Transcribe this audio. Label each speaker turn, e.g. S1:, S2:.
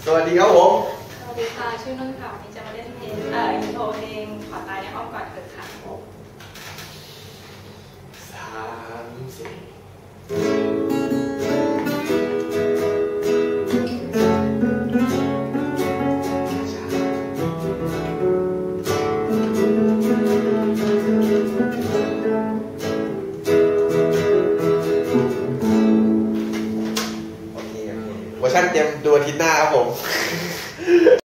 S1: สวัสดีครับผม
S2: สวัสดีค่ะชื่อนุ่นค่ะวันนี้จะมาเล่นเพลงอินโทรเพลงขอตายในอ้อมกอดเธอค่ะ
S1: โอเคเวอร์ชันเต็มตัวอาทิตย์หน้าครับผม